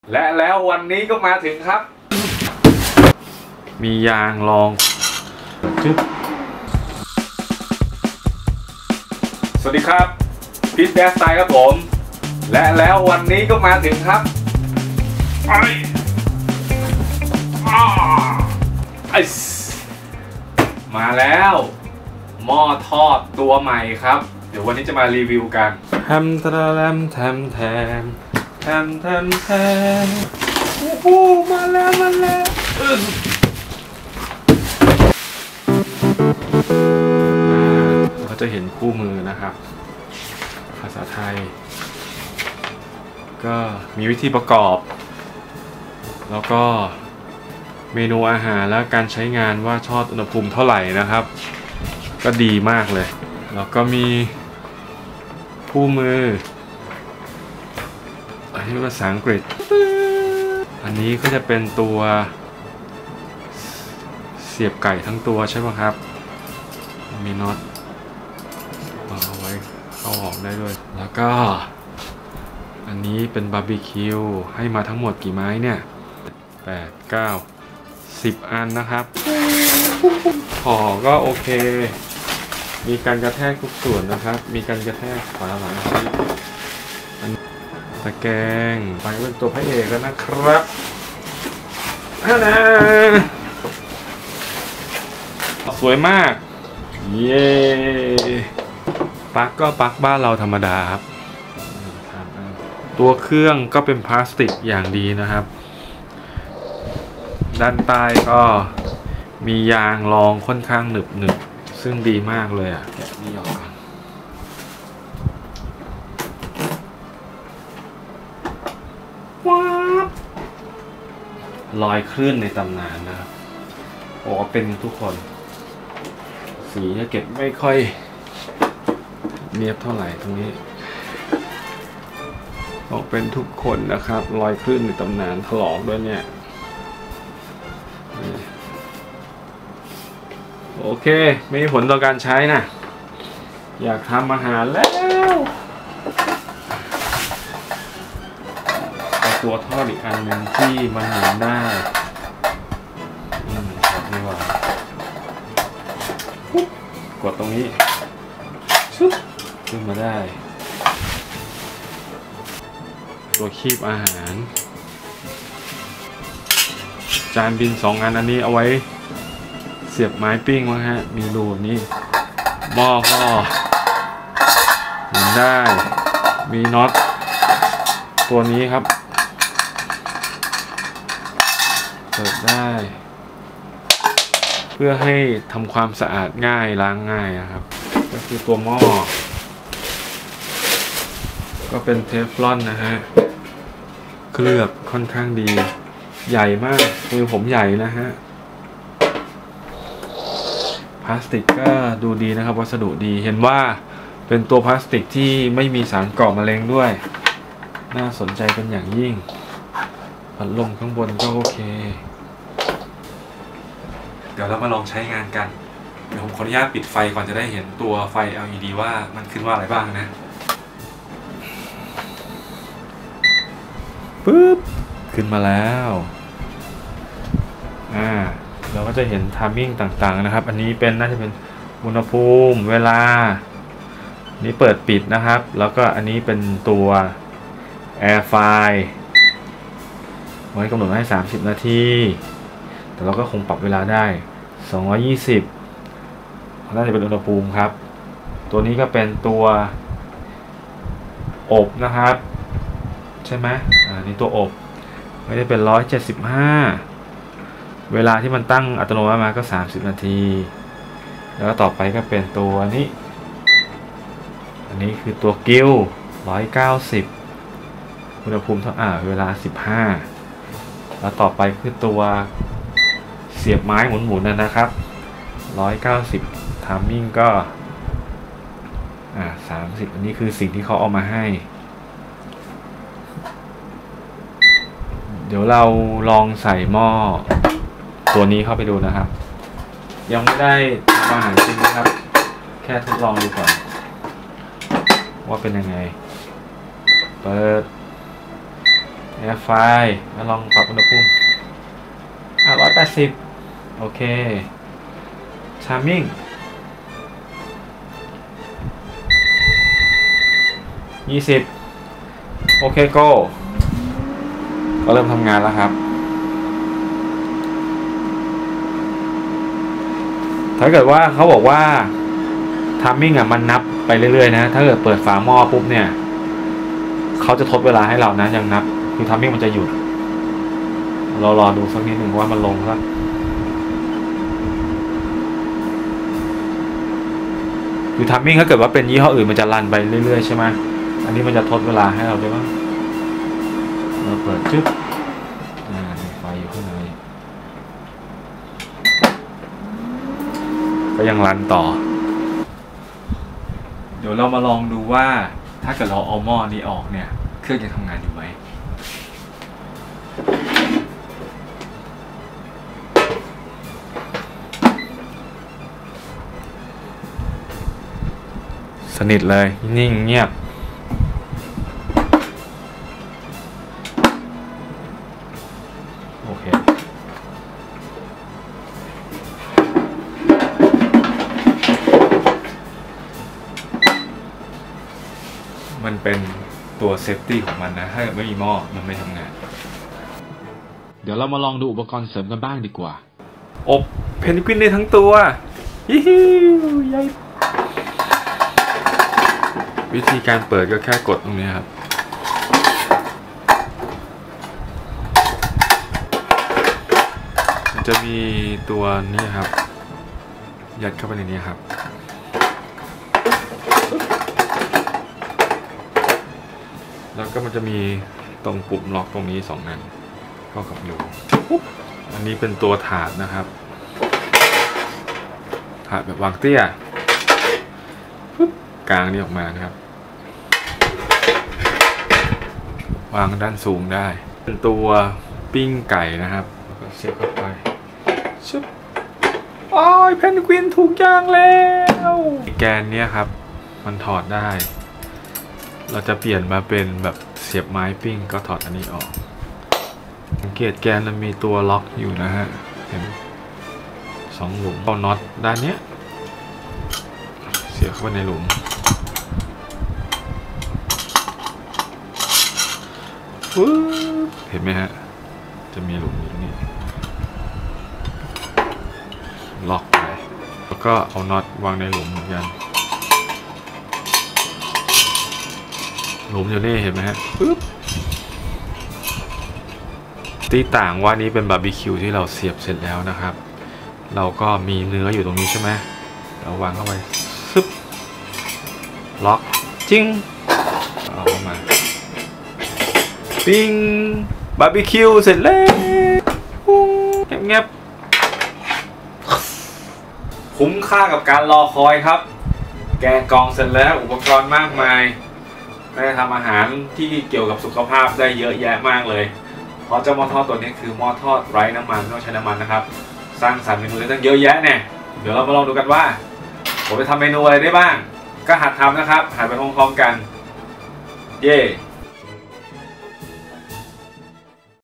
และแล้ววันนี้ก็มาถึงครับมียางรองจึ๊บสวัสดีครับพีทแดสไตล์ครับผมและแล้ววันนี้ก็มาถึงครับไอ้มาแล้วหม้อทอดตัวใหม่ครับเดี๋ยววันนี้จะมารีวิวกันแทมแทมแทมแทมแทมแทมแทมโอ้โหมาแล้วเราจะเห็นคู่มือนะครับภาษาไทยก็มีวิธีประกอบแล้วก็เมนูอาหารและการใช้งานว่าทอดอุณหภูมิเท่าไหร่นะครับก็ดีมากเลยแล้วก็มีคู่มืออันนี้ภาษาอังกฤษอันนี้ก็จะเป็นตัวเสียบไก่ทั้งตัวใช่ไหมครับมีน็อตเอาไว้เข้าออกได้ด้วยแล้วก็อันนี้เป็นบาร์บีคิวให้มาทั้งหมดกี่ไม้เนี่ย8 9 10อันนะครับห่อก็โอเคมีการกระแทกทุกส่วนนะครับมีการกระแทกฝาหลังตะแกรงไปเป็นตัวพระเอกแล้วนะครับสวยมากเย้ปลั๊กก็ปลั๊กบ้านเราธรรมดาครับตัวเครื่องก็เป็นพลาสติกอย่างดีนะครับด้านใต้ก็มียางรองค่อนข้างหนึบซึ่งดีมากเลยอ่ะแกะนี่ออกว้าวรอยคลื่นในตำนานนะครับโอ้เป็นทุกคนสีจะเก็บไม่ค่อยเนียบเท่าไหร่ตรงนี้ออกเป็นทุกคนนะครับรอยคลื่นในตำนานถลอกด้วยเนี่ยโอเคไม่มีผลต่อการใช้นะอยากทำอาหารแล้วตัวทอดอีกอันหนึ่งที่มันหมุนได้ดีกว่ากดตรงนี้ชุบขึ้นมาได้ตัวคีบอาหารจานบิน2อันอันนี้เอาไว้เสียบไม้ปิ้งมั้งฮะมีรูแบบนี้หม้อก็หมุนได้มีน็อตตัวนี้ครับเปิดได้เพื่อให้ทำความสะอาดง่ายล้างง่ายนะครับก็คือตัวหม้อก็เป็นเทฟลอนนะฮะเคลือบค่อนข้างดีใหญ่มากมือผมใหญ่นะฮะพลาสติกก็ดูดีนะครับวัสดุดีเห็นว่าเป็นตัวพลาสติกที่ไม่มีสารก่อมะเร็งด้วยน่าสนใจเป็นอย่างยิ่งพัดลมข้างบนก็โอเคเดี๋ยวเรามาลองใช้งานกันเดี๋ยวผมขออนุญาตปิดไฟก่อนจะได้เห็นตัวไฟ LED ว่ามันขึ้นว่าอะไรบ้างนะปึ๊บขึ้นมาแล้วเราก็จะเห็นไทมิ่งต่างๆนะครับอันนี้เป็นน่าจะเป็นอุณหภูมิเวลานี้เปิดปิดนะครับแล้วก็อันนี้เป็นตัว Air File ไว้กำหนดให้30 นาทีแต่เราก็คงปรับเวลาได้220น่าจะเป็นอุณหภูมิครับตัวนี้ก็เป็นตัวอบนะครับใช่ไหมนี่ตัวอบไม่ได้เป็น175เวลาที่มันตั้งอัตโนมัติมาก็30 นาทีแล้วต่อไปก็เป็นตัวนี้อันนี้คือตัวกิ้ว190อุณหภูมิเท่าเวลา15แล้วต่อไปคือตัวเสียบไม้หมุนๆนะครับ190ไทมิ่งก็30อันนี้คือสิ่งที่เขาเอามาให้เดี๋ยวเราลองใส่หม้อตัวนี้เข้าไปดูนะครับยังไม่ได้ทำอาหารจริงนะครับแค่ทดลองดูก่อนว่าเป็นยังไงเปิดแอร์ไฟมาลองปรับอุณหภูมิ180โอเคชาร์มิ่ง20โอเคโก้ก็เริ่มทำงานแล้วครับถ้าเกิดว่าเขาบอกว่าทามมิ่งมันนับไปเรื่อยๆนะถ้าเกิดเปิดฝาหม้อปุ๊บเนี่ยเขาจะทดเวลาให้เรานะยังนับคือทามมิ่งมันจะหยุดเรารอดูสักนิดหนึ่งว่ามันลงแล้วคือทามมิ่งถ้าเกิดว่าเป็นยี่ห้ออื่นมันจะรันไปเรื่อยๆใช่ไหมอันนี้มันจะทดเวลาให้เราด้วยว่าเราเปิดจึ๊บมีไฟอยู่ข้างในก็ยังรันต่อเดี๋ยวเรามาลองดูว่าถ้าเกิดเราเอาหม้อนี้ออกเนี่ยเครื่องจะทำงานอยู่ไหมสนิทเลยนิ่งเงียบโอเคมันเป็นตัวเซฟตี้ของมันนะถ้าไม่มีหม้อมันไม่ทำงานเดี๋ยวเรามาลองดูอุปกรณ์เสริมกันบ้างดีกว่าอบเพนกวินได้ทั้งตัวฮิฮิใหญ่วิธีการเปิดก็แค่กดตรงนี้ครับมันจะมีตัวนี้ครับยัดเข้าไปในนี้ครับแล้วก็มันจะมีตรงปุ่มล็อกตรงนี้2 อันเข้ากับรูอันนี้เป็นตัวถาดนะครับถาดแบบวางเตี้ยกลางนี้ออกมานะครับวางด้านสูงได้เป็นตัวปิ้งไก่นะครับแล้วก็เสียบเข้าไปชึบโอ้ยเพนกวินถูกย่างแล้วแกนเนี้ยครับมันถอดได้เราจะเปลี่ยนมาเป็นแบบเสียบไม้ปิ้งก็ถอดอันนี้ออกสังเกตแกนมันมีตัวล็อกอยู่นะฮะเห็น2 หลุมเอาน็อตด้านเนี้ยเสียบเข้าไปในหลุมเห็นไหมฮะจะมีหลุมอยู่ตรงนี้ล็อกไปแล้วก็เอาน็อตวางในหลุมเหมือนกันหลุมอยู่นี่เห็นไหมฮะที่ต่างว่านี้เป็นบาร์บีคิวที่เราเสียบเสร็จแล้วนะครับเราก็มีเนื้ออยู่ตรงนี้ใช่ไหมเราวางเข้าไปซึบล็อกจิ้งเอาเข้ามาปิ้งบาร์บีคิวเสร็จแล้วเงียบๆคุ้มค่ากับการรอคอยครับแกะกล่องเสร็จแล้วอุปกรณ์มากมายได้ทำอาหารที่เกี่ยวกับสุขภาพได้เยอะแยะมากเลยเพราะเจ้าหม้อทอดตัวนี้คือหม้อทอดไร้น้ำมันไม่ต้องใช้น้ำมันนะครับสร้างสรรค์เมนูได้ตั้งเยอะแยะเนี่ยเดี๋ยวเรามาลองดูกันว่าผมจะทำเมนูอะไรได้บ้างก็หัดทำนะครับหัดไปพร้อมๆกันเย้